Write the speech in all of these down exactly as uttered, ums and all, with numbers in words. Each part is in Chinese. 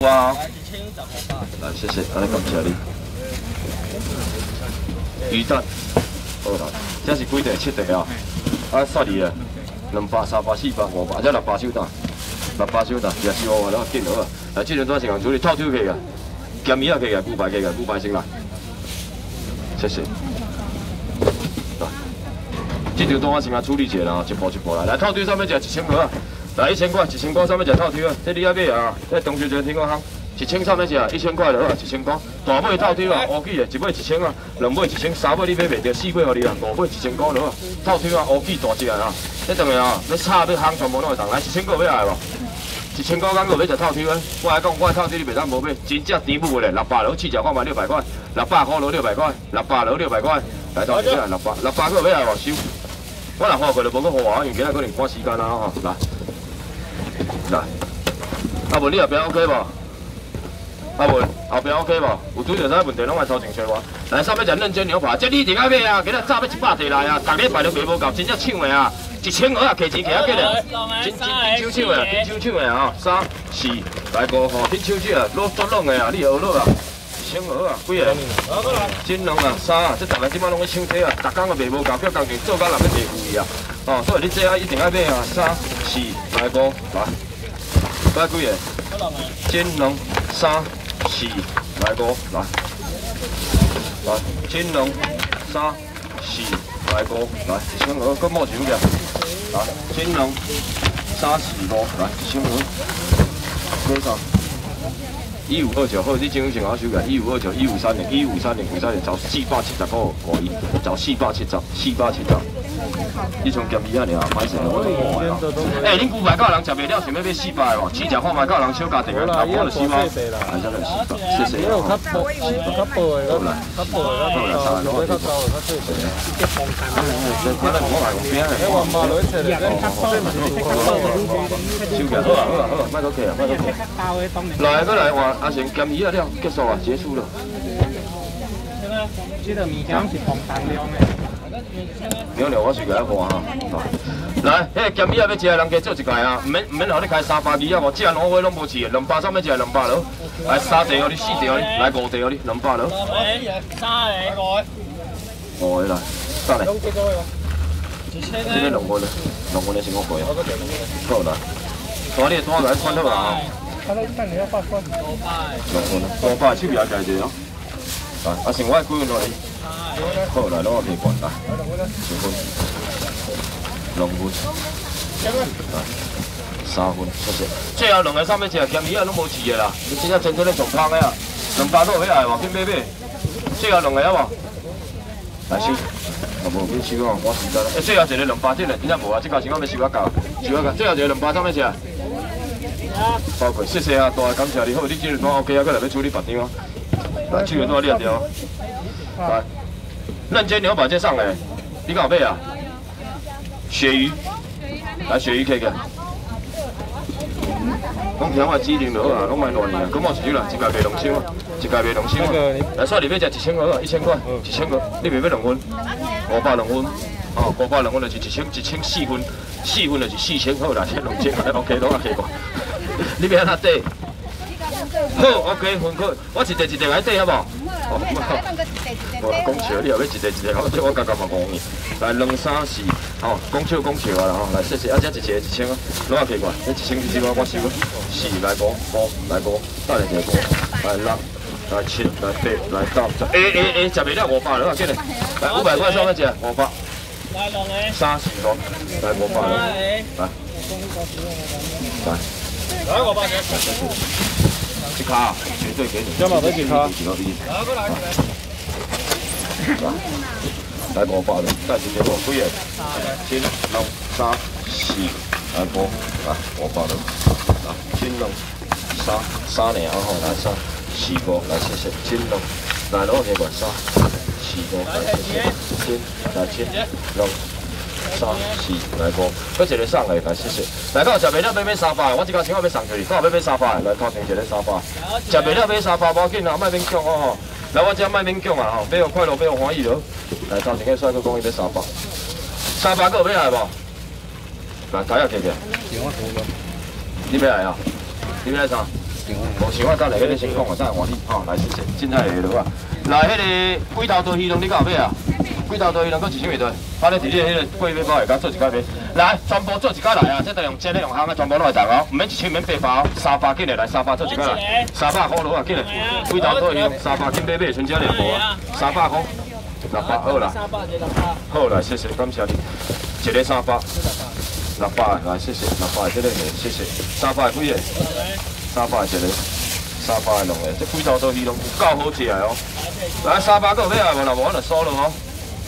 哇！ 一千十五百。 来，谢谢，安尼感谢你。鱼蛋，好啦，这是几地？七地啊？啊，煞你啊！两百、三百、四百、五百，这六百手单，六百手单，也是我了，紧好啊！来，这阵怎时间处理？透抽起个，咸鱼啊起个，牛排起个，牛排先来。谢谢。来，这条单我先来处理一下啦，一步一步来。来，透抽上面食一千块啊！来，一千块，一千块上面食透抽啊！这你爱买啊？这中秋节天我行。 一千上面食，一千块就好啊，一千块。大尾透抽啊，乌鸡的，一尾一千啊，两尾一千，三尾你买袂着，四尾互你啊，五尾一千块就好啊。透抽啊，乌鸡大只啊，这等下啊，要炒要烘全部拢会当。来，一千块要来无？一千块敢个要食透抽啊？我来讲，我的透抽你袂当无买，真正甜不的，六百楼试食看卖六百块，六百块楼六百块，六百楼六百块。来，透抽啊，六百，六百块要来无？收。我若花过就无搁花啊，因为今仔可能赶时间啊吼。来，来，啊无你后边 OK 无？ 阿文，后边 OK 无？有拄着啥问题，拢来头前找我。来，上面食嫩煎牛排，这你一定爱买啊！今日早要一百提来啊，逐礼拜都卖无够，真正抢的啊！一千盒啊，摕钱摕啊，紧嘞！真真真抢抢的，真抢抢的啊！三四来五吼，真抢抢啊，攞足拢的啊，你学落啊！一千盒啊，几个？真两啊，三啊，这逐个即摆拢在抢这啊，逐工都卖无够，叫工人做到人要卖贵啊！哦，所以你这啊一定爱买啊！三四来五来，来几个？真两三。 四来五来，来金龙三四来五来，一千盒，搁冒钱个，来金龙三四五来，一千盒，多少？一五二九，好，你正正好收个，一五二九，一五三零，一五三零，五三零，找四百七十个可以，找四百七十，四百七十。 你从咸鱼啊，尔歹势了，我都无买哦。哎，恁牛排到人食袂了，想要买四百哦，试食看卖到人小家庭啊，啊，我就四百，啊，这个四百，谢谢哦。好啦，好啦，三个我较高，较脆脆。这可能我来用边的。哎，我马来切的，收起来，好啊，好啊，好啊，卖到客啊，卖到客。来，过来换阿成咸鱼啊了，结束啊，结束了。 这个物件是放重量的。 了了，我是个换哈。来，迄个咸鱼啊，要食的人加做一届啊，唔免唔免互你开三百二啊，无这两位拢无饲的，两百三要食两百落，来三地哦你，四地哦你，来五地哦你，两百落。 三个。 五个来，三个。这个两个咧，两个咧先我过啊。好啦，带你带来穿好啦。两个咧，五百手表介者哦。来，啊，剩我几分落去？ 好来，攞我皮管来，两分，两分，来，三分，谢谢。最后两个上面食咸鱼啊，拢无饲的啦，你真正真正咧上香的啊，两百多要来无？去买买。最后两个好无？来收，啊无去收哦，我时间。诶，最后一个两百只嘞，真正无啊，这个时间要收啊够，收啊够。最后一个两百上面食。包括谢谢啊，大感谢你，好，你今日单 OK 啊，过来要处理别张啊。来，手单你也掉。来。 嫩煎牛排这上来，你敢有买啊？鳕鱼，来鳕鱼客个，讲听我指令就好啊，拢卖乱去啊。咁我一手啦，一家卖两千啊，一家卖两千啊。来，算你要食一千个啊，一千块，一千个，你袂要两份，五百两份，哦，五百两份就是一千，一千四份，四份就是四千好啦，这两千块 OK， 拢啊客过。你要安怎底？好 ，OK， 分开，我一地一地来底好无？ 哦，我讲笑，你后尾一个一个，我这我家家嘛讲呢。来两三四，哦，讲笑讲笑啊啦吼，来谢谢，啊这一个一千啊，拢啊客过，这一千一千我我收啊。四来五五来五，等下一个五，来六来七来八来九十，诶诶诶，食袂了五百了啊，紧嘞。来五百块上面食，五百。来两个。三四五，来五百了，来。来。来五百。一卡绝对给你。加码得几卡？几个币？来五百了，再直接我几个？千六三四来五来五百了，来千六三三两吼，来三四五来谢谢，千六来攞嘅個三四五來謝謝，千來千六。 三四来五，搁一个送来，来谢谢。来到食袂了买买三百，我即家先我要送给你，到要买三百，来头前一个三百。食袂了买三百，无要紧啊，莫免讲哦吼。来我这莫免讲啊吼，买互快乐，买互欢喜咯。来头前个帅哥讲伊要三百，三百个有要来无？来，台下客客。你要来啊？你要来啥？ 无想啊，等下迄个先讲啊，等下换你吼，来谢谢，凊彩会落啊。来，迄个几头刀鱼龙你到后尾啊？几头刀鱼龙搁一箱袂多，啊你伫你迄个贵尾包下甲做一解买。来，全部做一解来啊！这都用煎的用烘的，全部拢会当哦，唔免一千免八包，三百斤的来，三百做一解来，三百块落啊，紧的。几头刀鱼龙三百斤买买，剩只两无啊，三百块，六百好啦。好啦，谢谢，感谢你，一个三百。六百来，谢谢，六百这个谢谢，三百几个？三百一个，三百两个，这几头刀鱼龙有够好食的哦。来，三百个有要来无？若无我就收了哦。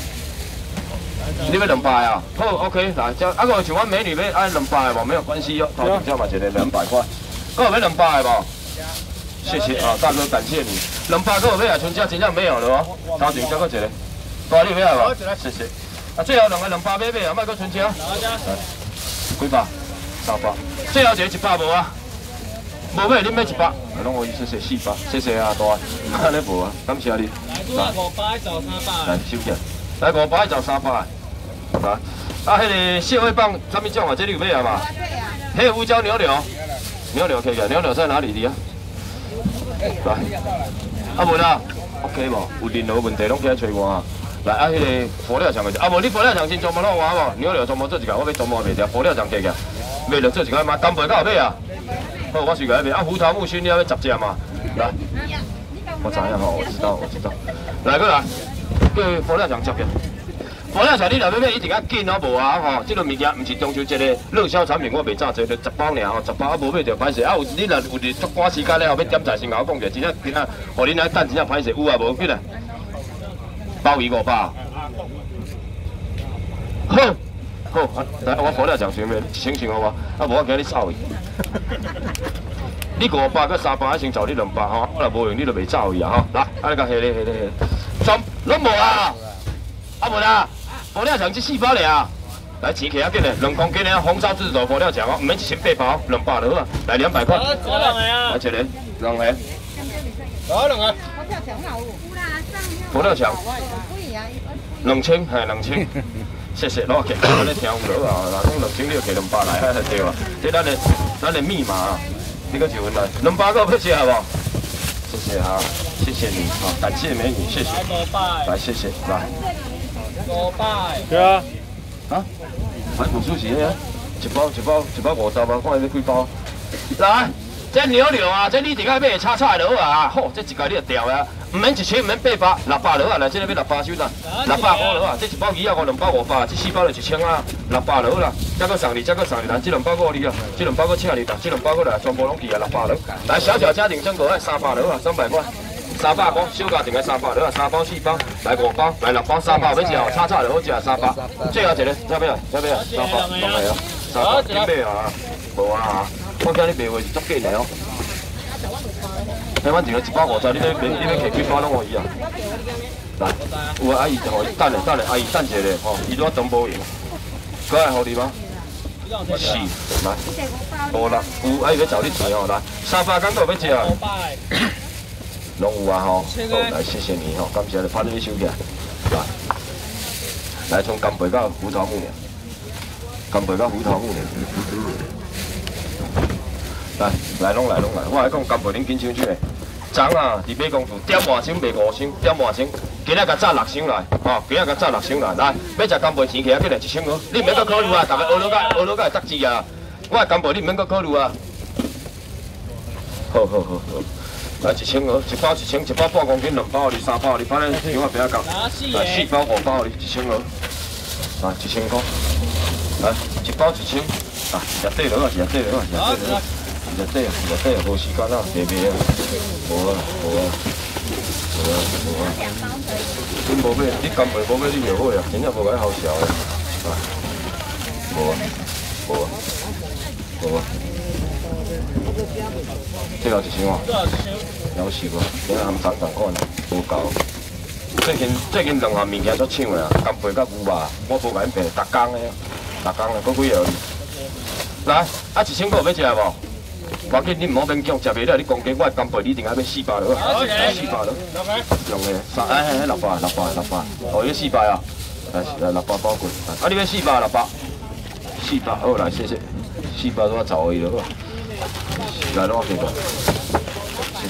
你要两百啊？好 ，OK， 来，这啊个像阮美女要爱两百的无？没有关系哦，头顶这嘛一个两百块，个有要两百的无？谢谢啊，大哥，感谢你。两百个有要来，剩下真正没有了哦。头顶这个一个，大你要来无？谢谢。啊，最后两个两百买买啊，莫搁剩车。几百？三百。最后一个一百无啊？无买，恁买一百。拢我谢谢四百，谢谢啊大。安尼无啊，感谢你。 来，五百找三百。 来收起。来五百找三百。来，啊，迄个蟹尾棒，什么种啊？这你有买啊嘛？迄个乌椒牛柳，牛柳可以个，牛柳在哪里的啊？来，啊无啦 ，OK 无？有任何问题拢起来找我啊。来啊，迄个佛跳墙个，啊无你佛跳墙先全部拢换无？牛柳全部做一个，我要全部卖掉。佛跳墙价个，卖了做一个嘛，干贝到后尾啊。好，我随个卖。啊，胡桃木须你要要十只嘛？来，我知影吼，我知道，我知道。来过来，叫佛跳墙接个。佛跳墙你若要买，一定要紧哦，无啊吼，这个物件毋是中秋节的热销产品，我袂炸济，就十包尔吼，十包啊无买着歹势。啊有你若有伫足赶时间了后要点菜先甲我讲者，真正真正，互恁来等真正歹势，有啊无紧啊？鲍鱼五百，好，好，来我佛跳墙先买，一千先好无？啊无我惊你走去。你五百佮三百，先找你两百吼，我若无用你就袂走去啊吼。来，啊你甲下咧下咧下，全拢无啊？啊无啦，佛跳墙这四包尔。来钱起啊紧嘞，两公斤的红烧狮子头佛跳墙哦，唔免一千八包，两百就好啊，来两百块。 我两个啊。 来一个，两个。 我两个。 佛跳墙。两千，系两千。谢谢，攞起，我咧听唔到啊！嗱，讲两千你就摕两百来，嘿对啊。这咱的咱的密码，你个就来，两百个要吃好不好？谢谢啊，谢谢你啊，感谢美女，谢谢。来，谢谢，来。 五百。 对啊。 啊？还五十几啊？一包一包一包五十包，看你几包？来，这牛柳啊，这你伫个买炒菜就好啊！好，这一家你就掉啊！唔免一千，唔免八百，六百就好啊！来，这个要六百收啦，六百块就好啊！这一包鱼啊，我两包五百，这四包就一千啊，六百就好啦。再搁送你，再搁送你，来，这两包我你啊，这两包我请你啦，这两包我来，全部拢去啊，六百了。来，小小家庭生活，三百就好啊，三百块。三百块，小家庭的三百了，三包四包，来五包，来六包，三包要吃哦，炒菜就好食，三包。最后一个，要不要？要不要？三包，两个啊，三包，准备啊，无啊，我惊你卖话是足紧的哦。台湾一个一包五十，你要你你要摕几包拢可以啊？来，有啊，阿姨，吼，等下等下，阿姨等一下吼，伊拄仔东无用，可爱互你吗？是，来，五六，有阿姨要找你钱哦，来，三百敢够要吃啊？拢有啊吼，好来谢谢你吼，感谢你，拍你收起来，来，来从干贝到胡桃木呢，干贝到胡桃木呢，来来拢来拢来，我来讲干贝恁紧抢抢的，昨啊伫买公厝点半箱卖五箱，点半箱，今仔甲炸六箱来，吼，今仔甲炸六箱来，来要食干贝钱起啊，起来一千块，你毋免搁考虑啊，逐个学落甲学落甲会得志啊，我的干贝你毋免搁考虑啊，好好好好。来一千盒，一包一千，一包半公斤，两包你，三包你，反正两块不要讲。来四包五包你，一千盒，来一千块，来一包一千，啊，热底落啊，热底落啊，热底落，热底啊，热底啊，无时间啊，白白啊，无啊，无啊，无啊，无啊。你无买，你干贝无买你就好啊，真正无解好笑的，啊，无啊，无啊，无啊。这个一箱哦，夭寿啊！今仔含三同款，无够。最近最近两项物件足抢的啊，干贝甲牛肉，我无甲因变，逐工的，逐工的，搁几个？来，啊一千个要食无？我紧你唔好勉强，食袂了你讲价，我的干贝你一定要买四百了，来四百了，两个三哎哎六百六百六百，哦要四百啊，来来六百包过，啊你要四百六百，四百好来谢谢，四百多十个了。来，攞幾個？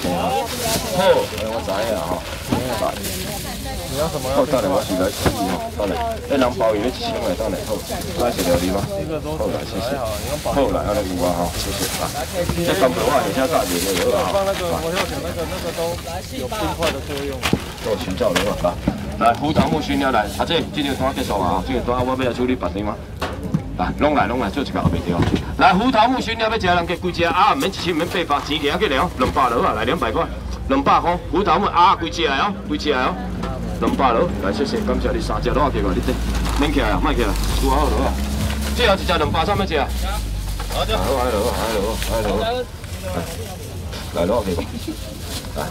好，我知影吼。 你要什么？ 好，等下我是来试哦，等下。那人鲍鱼咧一千个，等下好，来食料理吗？好来，谢谢。好来，安尼有啊吼，谢谢啊。这干培话而且炸热的有啊。 放那个佛跳墙，那个那个都有冰块的作用。 做寻找的啊。来，胡桃木熏了来，阿姐，这个单结束啊，这个单我要来处理别的吗？来，拢来拢来，做一个后面对。来，胡桃木熏了要食人加几只啊？免一千，免八百，钱拿去了，两百罗啊，来两百块，两百块。胡桃木啊，几只来哦？几只来哦？两百罗，来谢谢，感谢你三只罗给我，你这免起来啊，卖起来，拄好罗啊。最后一只两百，啥物只啊？好的。好，来罗，来罗，来罗。来罗给我。来。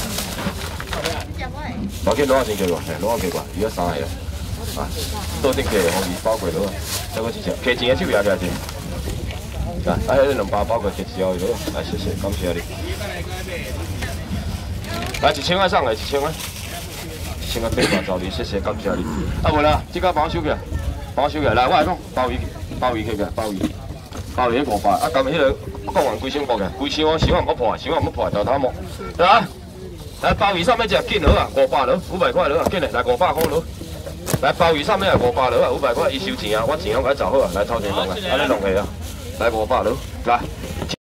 我见罗先给我，罗给我，而家三个啦。啊，倒顶客红鱼包过罗，再过一只，客钱的手也加钱。来，啊，迄两百包过结销的罗，来谢谢，感谢你。来一千块上来，一千块。千个八百找你，谢谢感谢你。啊无啦，这个帮我收起来，帮我收起来。来，我来讲，鲍鱼，鲍鱼起个，鲍鱼，鲍鱼五百。啊，今日迄个讲完几箱包个，几箱我想也唔破，想也唔破，头头毛。来，来鲍鱼上面只金额啊，五百了，五百块了，进来，来五百块了。来鲍鱼上面啊，五百了啊，五百块，伊收钱啊，我钱我给他找好啊，来掏钱弄来，安尼弄起啊，来五百了，来。